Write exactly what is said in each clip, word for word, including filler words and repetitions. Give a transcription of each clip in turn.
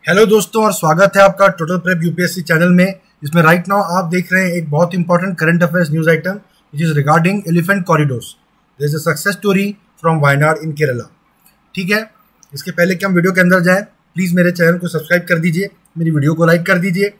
Hello दोस्तों और स्वागत है आपका टोटल प्रेप यूपीएससी चैनल में, जिसमें राइट नाउ आप देख रहे हैं एक बहुत important current affairs news item which is regarding elephant corridors. There is a success story from Wayanad in Kerala. ठीक है, इसके पहले कि हम वीडियो के अंदर जाएं, प्लीज़ मेरे चैनल को सब्सक्राइब कर दीजिए, मेरी वीडियो को लाइक कर दीजिए।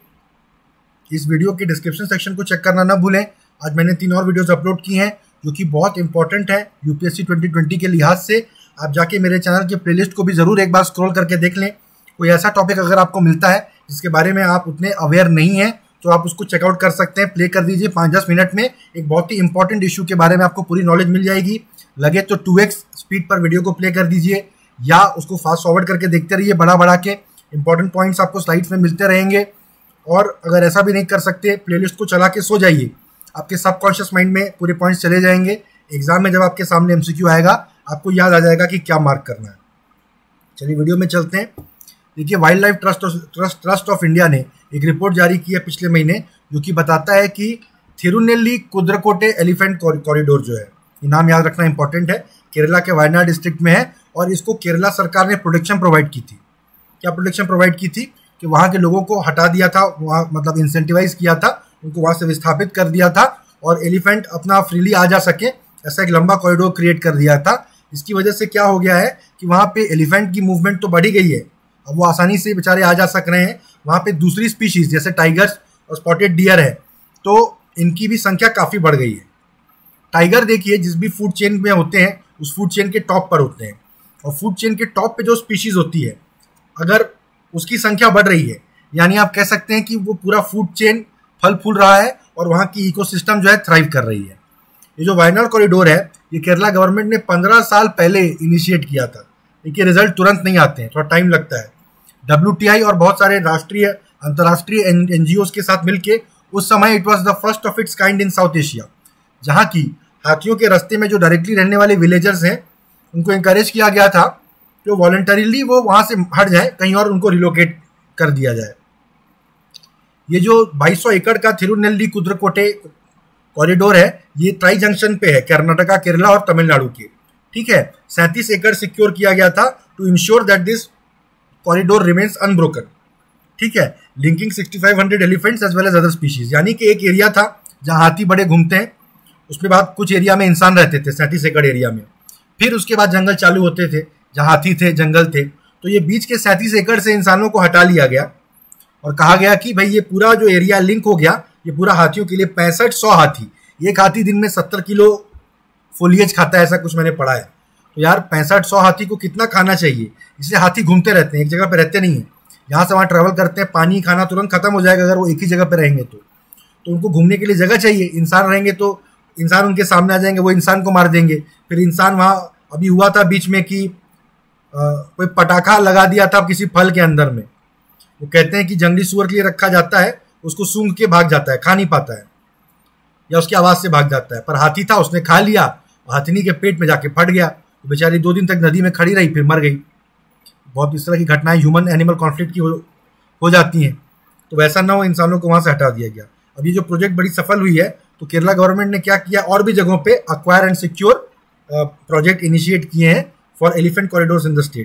इस वीडियो के डिस्क्रिप्शन सेक्शन को चेक करना ना भूलें। आज मैंने तीन और वीडियोज़ अपलोड की हैं जो कि बहुत इंपॉर्टेंट है यूपीएससी ट्वेंटी ट्वेंटी के लिहाज से। आप जाके मेरे चैनल के प्लेलिस्ट को भी ज़रूर एक बार स्क्रॉल करके देख लें। कोई ऐसा टॉपिक अगर आपको मिलता है जिसके बारे में आप उतने अवेयर नहीं हैं तो आप उसको चेकआउट कर सकते हैं। प्ले कर दीजिए, पाँच दस मिनट में एक बहुत ही इंपॉर्टेंट इशू के बारे में आपको पूरी नॉलेज मिल जाएगी। लगे तो टू एक्स स्पीड पर वीडियो को प्ले कर दीजिए या उसको फास्ट फॉरवर्ड करके देखते रहिए। बढ़ा बढ़ा के इंपॉर्टेंट पॉइंट्स आपको स्लाइड्स में मिलते रहेंगे। और अगर ऐसा भी नहीं कर सकते, प्लेलिस्ट को चला के सो जाइए, आपके सबकॉन्शियस माइंड में पूरे पॉइंट्स चले जाएंगे। एग्जाम में जब आपके सामने एमसीक्यू आएगा आपको याद आ जाएगा कि क्या मार्क करना है। चलिए वीडियो में चलते हैं। देखिए, wildlife trust trust trust of India ने एक रिपोर्ट जारी की है पिछले महीने, जो कि बताता है कि थिरुनेल्ली कुद्रकोटे एलिफेंट कॉरिडोर जो है, ये नाम याद रखना इंपॉर्टेंट है, केरला के वायनाड डिस्ट्रिक्ट में है। और इसको केरला सरकार ने प्रोटेक्शन प्रोवाइड की थी। क्या प्रोटेक्शन प्रोवाइड की थी कि वहाँ के लोगों को हटा दिया था, वहाँ मतलब इंसेंटिवाइज किया था, उनको वहाँ से विस्थापित कर दिया था और एलिफेंट अपना फ्रीली आ जा सके, ऐसा एक लंबा कॉरिडोर क्रिएट कर दिया था। इसकी वजह से क्या हो गया है कि वहाँ पे एलिफेंट की मूवमेंट तो बढ़ी गई है, अब वो आसानी से बेचारे आ जा सक रहे हैं। वहाँ पे दूसरी स्पीशीज जैसे टाइगर्स और स्पॉटेड डियर है, तो इनकी भी संख्या काफ़ी बढ़ गई है। टाइगर देखिए, जिस भी फूड चेन में होते हैं उस फूड चेन के टॉप पर होते हैं, और फूड चेन के टॉप पे जो स्पीशीज होती है अगर उसकी संख्या बढ़ रही है, यानी आप कह सकते हैं कि वो पूरा फूड चेन फल फूल रहा है और वहाँ की इकोसिस्टम जो है थ्राइव कर रही है। ये जो वायनाड कॉरिडोर है, ये केरला गवर्नमेंट ने पंद्रह साल पहले इनिशिएट किया था। देखिए, रिजल्ट तुरंत नहीं आते हैं, थोड़ा टाइम लगता है। डब्ल्यूटीआई और बहुत सारे राष्ट्रीय अंतर्राष्ट्रीय एनजीओ के साथ मिलके उस समय it was the first of its kind in South Asia, जहाँ की हाथियों के रास्ते में जो डायरेक्टली रहने वाले विलेजर्स हैं उनको इंकरेज किया गया था कि वॉलंटरीली वो वहाँ से हट जाए, कहीं और उनको रिलोकेट कर दिया जाए। ये जो बाईस सौ एकड़ का थिरुनेल्ली कुद्रकोटे कॉरिडोर है, ये ट्राई जंक्शन पे है, कर्नाटका, केरला और तमिलनाडु के। ठीक है, सैंतीस एकड़ सिक्योर किया गया था to ensure that this corridor remains unbroken. ठीक है, linking sixty five hundred elephants as well as other species, यानी कि एक एरिया था जहां हाथी बड़े घूमते हैं, उसके बाद कुछ एरिया में इंसान रहते थे, सैंतीस एकड़ एरिया में। फिर उसके बाद जंगल चालू होते थे जहां हाथी थे, जंगल थे। तो ये बीच के सैंतीस एकड़ से इंसानों को हटा लिया गया और कहा गया कि भाई ये पूरा जो एरिया लिंक हो गया, ये पूरा हाथियों के लिए पैंसठ सौ हाथी, एक हाथी दिन में सत्तर किलो फोलिएज खाता है, ऐसा कुछ मैंने पढ़ा है। तो यार पैंसठ सौ हाथी को कितना खाना चाहिए? इसलिए हाथी घूमते रहते हैं, एक जगह पे रहते नहीं है, यहाँ से वहाँ ट्रैवल करते हैं। पानी खाना तुरंत खत्म हो जाएगा अगर वो एक ही जगह पे रहेंगे तो तो उनको घूमने के लिए जगह चाहिए। इंसान रहेंगे तो इंसान उनके सामने आ जाएंगे, वो इंसान को मार देंगे। फिर इंसान वहाँ, अभी हुआ था बीच में कि आ, कोई पटाखा लगा दिया था किसी फल के अंदर में। वो कहते हैं कि जंगली सुअर के लिए रखा जाता है, उसको सूंघ के भाग जाता है, खा नहीं पाता है या उसकी आवाज़ से भाग जाता है। पर हाथी था, उसने खा लिया, हाथिनी के पेट में जाके फट गया, बेचारी दो दिन तक नदी में खड़ी रही, फिर मर गई। बहुत इस तरह की घटनाएं ह्यूमन एनिमल कॉन्फ्लिक्ट की हो, हो जाती हैं। तो वैसा ना हो, इंसानों को वहाँ से हटा दिया गया। अब ये जो प्रोजेक्ट बड़ी सफल हुई है, तो केरला गवर्नमेंट ने क्या किया, और भी जगहों पे acquire and secure project initiate किए हैं for elephant corridors in the state.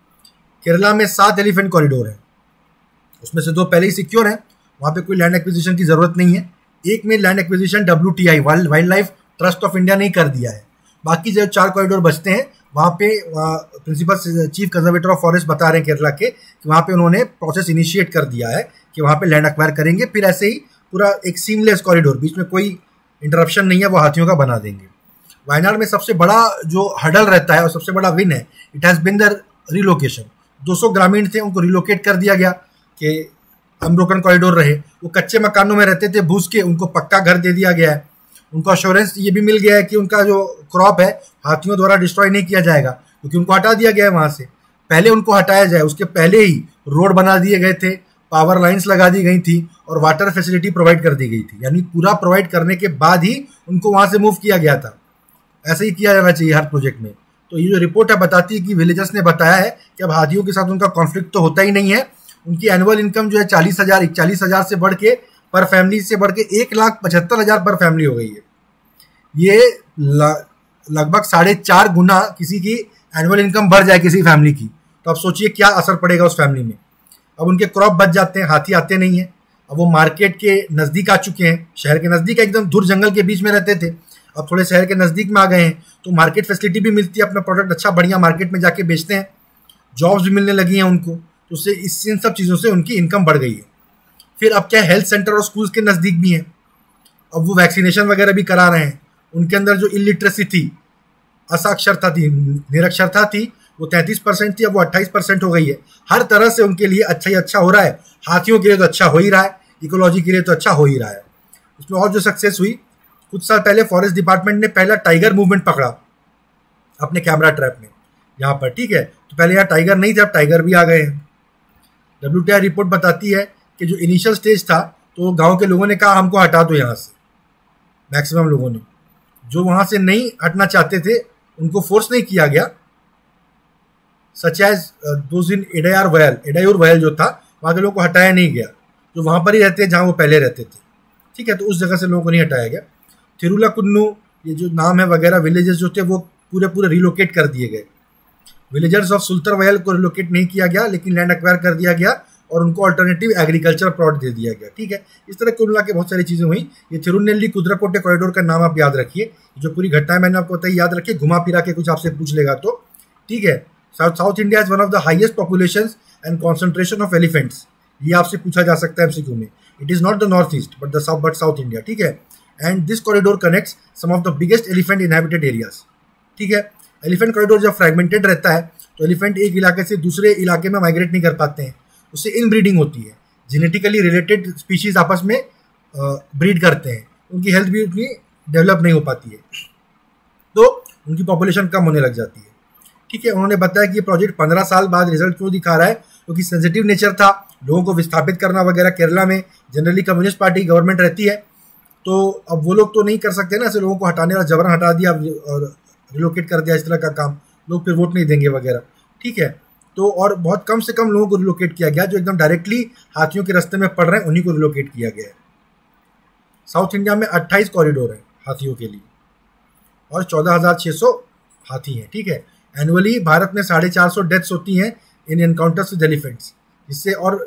Kerala में सात एलिफेंट कॉरिडोर हैं, उसमें से दो पहले ही सिक्योर हैं, वहाँ पे कोई लैंड एक्विजिशन की जरूरत नहीं है। एक में land acquisition WTI wildlife trust of India ने कर दिया है। बाकी जो चार कॉरिडोर बचते हैं, वहाँ पे principal chief conservator of forest बता रहे हैं केरला के कि वहाँ पे उन्होंने प्रोसेस इनिशिएट कर दिया है कि वहाँ पे लैंड एक्वायर करेंगे। फिर ऐसे ही पूरा एक सीमलेस कॉरिडोर, बीच में कोई इंटरप्शन नहीं है, वो हाथियों का बना देंगे। वायनाड में सबसे बड़ा जो हडल रहता है और सबसे बड़ा विन है, it has been the relocation. दो सौ ग्रामीण थे, उनको रिलोकेट कर दिया गया कि अनब्रोकन कॉरिडोर रहे। वो कच्चे मकानों में रहते थे भूस के, उनको पक्का घर दे दिया गया है। उनको अश्योरेंस ये भी मिल गया है कि उनका जो क्रॉप है हाथियों द्वारा डिस्ट्रॉय नहीं किया जाएगा, क्योंकि उनको हटा दिया गया है वहाँ से। पहले उनको हटाया जाए, उसके पहले ही रोड बना दिए गए थे, पावर लाइंस लगा दी गई थी और वाटर फैसिलिटी प्रोवाइड कर दी गई थी। यानी पूरा प्रोवाइड करने के बाद ही उनको वहाँ से मूव किया गया था। ऐसे ही किया जाना चाहिए हर प्रोजेक्ट में। तो ये जो रिपोर्ट है बताती है कि विलेजर्स ने बताया है कि अब हाथियों के साथ उनका कॉन्फ्लिक्ट तो होता ही नहीं है। उनकी एनुअल इनकम जो है चालीस हज़ार इकचालीस हज़ार से बढ़ के पर फैमिली से बढ़ के एक लाख पचहत्तर हज़ार पर फैमिली हो गई है। ये लगभग साढ़े चार गुना किसी की एनुअल इनकम बढ़ जाए किसी फैमिली की, तो आप सोचिए क्या असर पड़ेगा उस फैमिली में। अब उनके क्रॉप बच जाते हैं, हाथी आते नहीं हैं। अब वो मार्केट के नज़दीक आ चुके हैं, शहर के नज़दीक, एकदम दूर जंगल के बीच में रहते थे, अब थोड़े शहर के नज़दीक में आ गए हैं, तो मार्केट फैसिलिटी भी मिलती है, अपना प्रोडक्ट अच्छा बढ़िया मार्केट में जाके बेचते हैं, जॉब्स भी मिलने लगी हैं उनको, तो उससे इस इन सब चीज़ों से उनकी इनकम बढ़ गई है। फिर अब क्या, हेल्थ सेंटर और स्कूल्स के नज़दीक भी हैं, अब वो वैक्सीनेशन वगैरह भी करा रहे हैं। उनके अंदर जो इलिटरेसी थी, असाक्षरता थी, निरक्षरता थी, वो तैंतीस परसेंट थी, अब वो अट्ठाईस परसेंट हो गई है। हर तरह से उनके लिए अच्छा ही अच्छा हो रहा है। हाथियों के लिए तो अच्छा हो ही रहा है, इकोलॉजी के लिए तो अच्छा हो ही रहा है। उसमें और जो सक्सेस हुई, कुछ साल पहले फॉरेस्ट डिपार्टमेंट ने पहला टाइगर मूवमेंट पकड़ा अपने कैमरा ट्रैप में यहाँ पर, ठीक है। तो पहले यहाँ टाइगर नहीं थे, अब टाइगर भी आ गए हैं। डब्ल्यू टी आई रिपोर्ट बताती है कि जो इनिशियल स्टेज था, तो गाँव के लोगों ने कहा हमको हटा दो यहाँ से, मैक्सिमम लोगों ने। जो वहाँ से नहीं हटना चाहते थे उनको फोर्स नहीं किया गया, such as those in Edayur Vayal, Edayur Vayal जो था, वहाँ के लोगों को हटाया नहीं गया, जो वहाँ पर ही रहते हैं जहाँ वो पहले रहते थे, ठीक है। तो उस जगह से लोगों को नहीं हटाया गया। थिरुला कुन्नू, ये जो नाम है वगैरह, विलेजेस जो थे वो पूरे पूरे रिलोकेट कर दिए गए। विलेजर्स ऑफ सुल्तर वयल को रिलोकेट नहीं किया गया, लेकिन लैंड एक्वायर कर दिया गया और उनको अल्टरनेटिव एग्रीकल्चर प्लॉट दे दिया गया, ठीक है। इस तरह कुल मिला के बहुत सारी चीज़ें हुई। ये थिरुनेल्ली कुद्राकोटे कॉरिडोर का नाम आप याद रखिए, जो पूरी घटना मैंने आपको बताई याद रखिए, घुमा फिरा के कुछ आपसे पूछ लेगा तो, ठीक है। South South India is one of the highest population and concentration of elephants, ये आपसे पूछा जा सकता है एमसीक्यू में। It is not the north east but the south but South India, ठीक है। And this corridor connects some of the biggest elephant inhabited areas, ठीक है। एलिफेंट कॉरिडोर जब फ्रेगमेंटेड रहता है तो एलिफेंट एक इलाके से दूसरे इलाके में माइग्रेट नहीं कर पाते हैं, उससे इनब्रीडिंग होती है, जेनेटिकली रिलेटेड स्पीशीज आपस में ब्रीड करते हैं, उनकी हेल्थ भी उतनी डेवलप नहीं हो पाती है, तो उनकी पॉपुलेशन कम होने लग जाती है, ठीक है। उन्होंने बताया कि ये प्रोजेक्ट पंद्रह साल बाद रिजल्ट क्यों दिखा रहा है, क्योंकि सेंसिटिव नेचर था, लोगों को विस्थापित करना वगैरह। केरला में जनरली कम्युनिस्ट पार्टी गवर्नमेंट रहती है, तो अब वो लोग तो नहीं कर सकते ना, ऐसे लोगों को हटाने वाला, जबरन हटा दिया और रिलोकेट कर दिया, इस तरह का काम, लोग फिर वोट नहीं देंगे वगैरह, ठीक है। तो और बहुत कम से कम लोगों को रिलोकेट किया गया, जो एकदम डायरेक्टली हाथियों के रास्ते में पड़ रहे हैं उन्हीं को रिलोकेट किया गया है। साउथ इंडिया में अट्ठाईस कॉरिडोर है हाथियों के लिए और चौदह हज़ार छः सौ हाथी हैं, ठीक है। एनुअली भारत में साढ़े चार सौ डेथ्स होती हैं इन एनकाउंटर्स विद एलिफेंट्स, जिससे और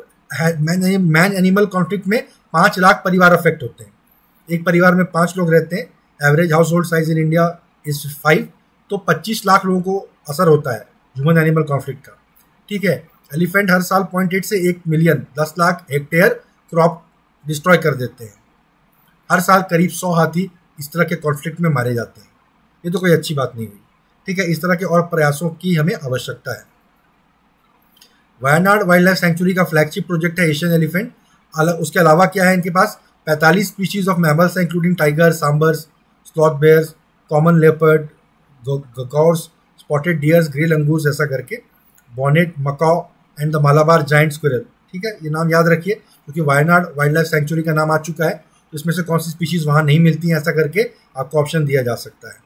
मैन एनिमल कॉन्फ्लिक्ट में पाँच लाख परिवार अफेक्ट होते हैं। एक परिवार में पाँच लोग रहते हैं, average household size in India is five, तो पच्चीस लाख लोगों को असर होता है ह्यूमन एनिमल कॉन्फ्लिक्ट का, ठीक है। एलिफेंट हर साल पॉइंट एट से एक मिलियन दस लाख हेक्टेयर क्रॉप डिस्ट्रॉय कर देते हैं। हर साल करीब सौ हाथी इस तरह के कॉन्फ्लिक्ट में मारे जाते हैं, ये तो कोई अच्छी बात नहीं हुई, ठीक है। इस तरह के और प्रयासों की हमें आवश्यकता है। वायनाड वाइल्ड लाइफ सेंचुरी का फ्लैगशिप प्रोजेक्ट है एशियन एलिफेंट। उसके अलावा क्या है, इनके पास पैंतालीस स्पीशीज ऑफ मैमल्स हैं, including tiger, sambars, sloth bears, common leopard, gaurs, spotted deers, grey langurs, ऐसा करके, bonnet, macaque and the Malabar giant squirrel, ठीक है। ये नाम याद रखिए, क्योंकि वायनाड वाइल्ड लाइफ सेंचुरी का नाम आ चुका है, तो इसमें से कौन सी स्पीशीज वहाँ नहीं मिलती हैं, ऐसा करके आपको ऑप्शन दिया जा सकता है।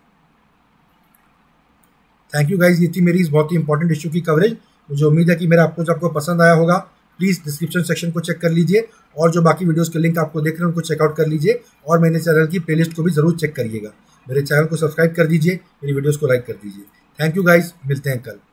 थैंक यू गाइज, ये थी मेरी इस बहुत ही इंपॉर्टेंट इशू की कवरेज। मुझे उम्मीद है कि मेरा आपको आपको पसंद आया होगा। प्लीज़ डिस्क्रिप्शन सेक्शन को चेक कर लीजिए और जो बाकी वीडियोस के लिंक आपको देख रहे हैं उनको चेकआउट कर लीजिए और मेरे चैनल की प्लेलिस्ट को भी ज़रूर चेक करिएगा। मेरे चैनल को सब्सक्राइब कर दीजिए, मेरी वीडियोस को लाइक कर दीजिए। थैंक यू गाइज, मिलते हैं कल।